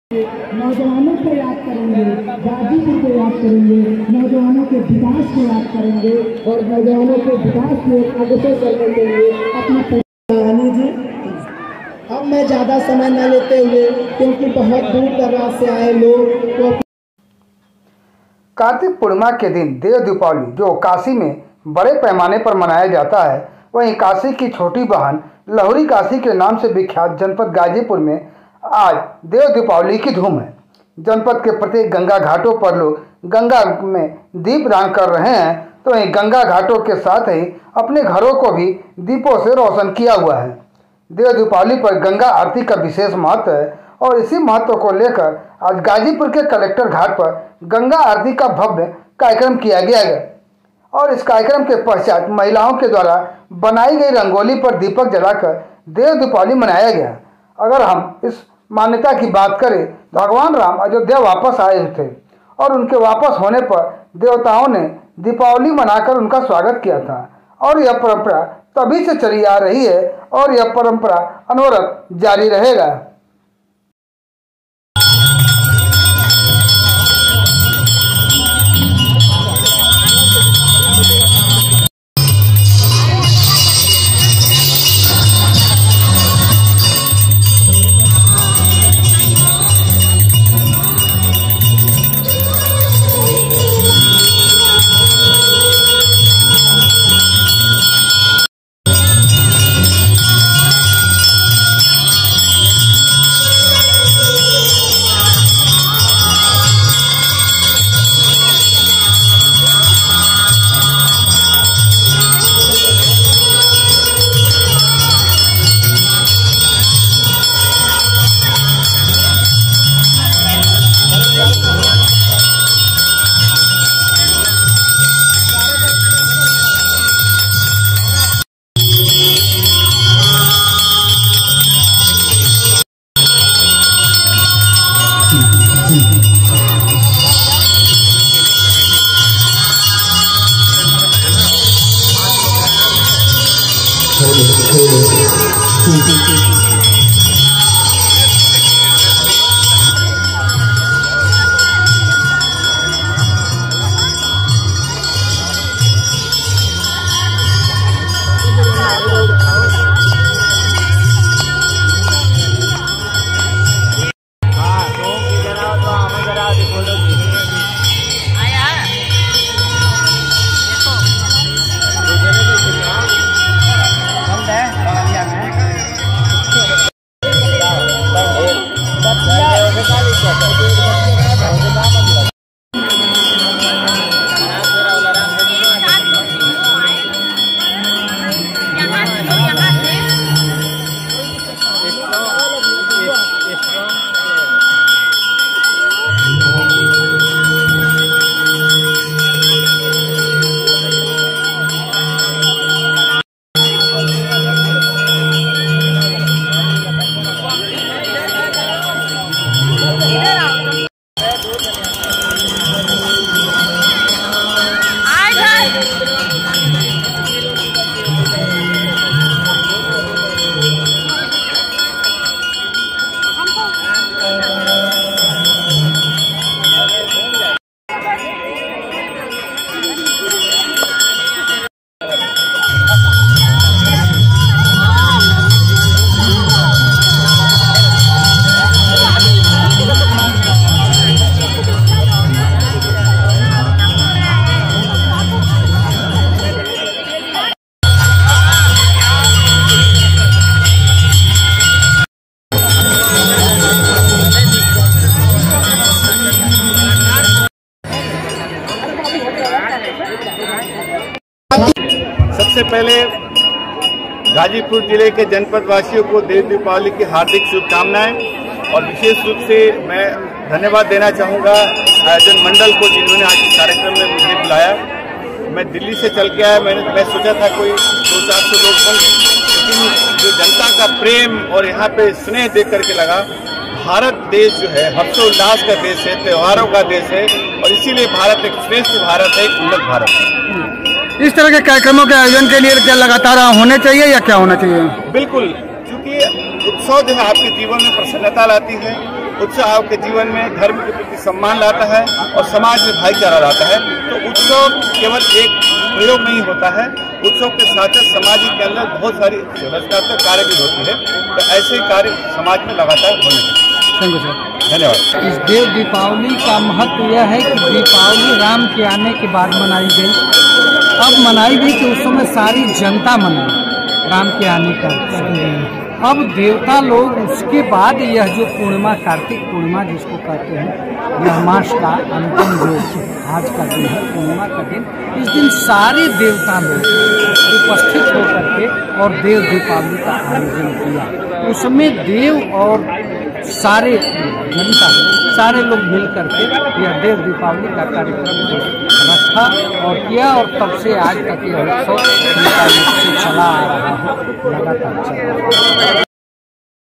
नौजवानों को याद करेंगे, गाजीपुर को याद करेंगे, नौजवानों के विकास को याद करेंगे और नौजवानों के विकास को अग्रसर करने के लिए अपना जी। अब मैं ज़्यादा समय न लेते हुए, क्योंकि बहुत दूर दराज से आए लोग। कार्तिक पूर्णिमा के दिन देव दीपावली जो काशी में बड़े पैमाने पर मनाया जाता है, वहीं काशी की छोटी बहन लहुरी काशी के नाम से विख्यात जनपद गाजीपुर में आज देव दीपावली की धूम है। जनपद के प्रत्येक गंगा घाटों पर लोग गंगा में दीपदान कर रहे हैं, तो वहीं गंगा घाटों के साथ ही अपने घरों को भी दीपों से रोशन किया हुआ है। देव दीपावली पर गंगा आरती का विशेष महत्व है और इसी महत्व को लेकर आज गाजीपुर के कलेक्टर घाट पर गंगा आरती का भव्य कार्यक्रम किया गया है और इस कार्यक्रम के पश्चात महिलाओं के द्वारा बनाई गई रंगोली पर दीपक जलाकर देव दीपावली मनाया गया। अगर हम इस मान्यता की बात करें तो भगवान राम अयोध्या वापस आए थे और उनके वापस होने पर देवताओं ने दीपावली मनाकर उनका स्वागत किया था और यह परंपरा तभी से चली आ रही है और यह परंपरा अनवरत जारी रहेगा। सबसे पहले गाजीपुर जिले के जनपद वासियों को देव दीपावली की हार्दिक शुभकामनाएं और विशेष रूप से मैं धन्यवाद देना चाहूँगा आयोजन मंडल को जिन्होंने आज इस कार्यक्रम में मुझे बुलाया। मैं दिल्ली से चल के आया, मैं सोचा था कोई 200-400 लोग बन, लेकिन जो जनता का प्रेम और यहाँ पे स्नेह देख करके लगा भारत देश जो है हर्षोल्लास का देश है, त्योहारों का देश है और इसीलिए भारत एक श्रेष्ठ भारत है, एक उन्नत भारत है। इस तरह के कार्यक्रमों के आयोजन के लिए क्या लगातार होने चाहिए या क्या होना चाहिए? बिल्कुल, क्योंकि उत्सव जो है आपके जीवन में प्रसन्नता लाती है, उत्साह आपके जीवन में धर्म के प्रति सम्मान लाता है और समाज में भाईचारा लाता है। तो उत्सव केवल एक प्रयोग नहीं होता है, उत्सव के साथ साथ समाज के अंदर बहुत सारी रचनात्मक कार्य भी होती है। तो ऐसे कार्य समाज में लगातार होने चाहिए। धन्यवाद। इस देव दीपावली का महत्व यह है कि दीपावली राम के आने के बाद मनाई गई। अब मनाई गई कि उस समय सारी जनता मनाई राम के आने का। अब देवता लोग उसके बाद यह जो पूर्णिमा, कार्तिक पूर्णिमा जिसको कहते हैं, यह मास का अंतिम जो आज का दिन है, पूर्णिमा का दिन, इस दिन सारे देवता लोग उपस्थित होकर के और देव दीपावली का आयोजन किया। उसमें देव और सारे जनता, सारे लोग मिल करके यह देव दीपावली का कार्यक्रम रखा और किया, और तब से आज तक यह उत्सव चला आ रहा है, लगातार चल रहा है।